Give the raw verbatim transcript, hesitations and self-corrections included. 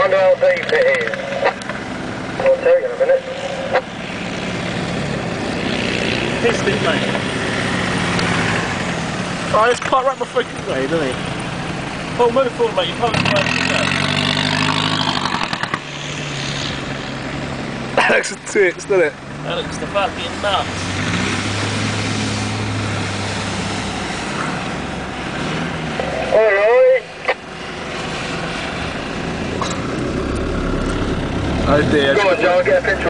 Under L D, please. I'll tell you in a minute. Pissed it, mate. Oh, it's quite right my freaking way, doesn't it? Oh, move forward, mate. You're probably right to go. That looks a tits, doesn't it? That looks the fucking nuts. Alright. Oh dear. Go on, Joe, get a picture.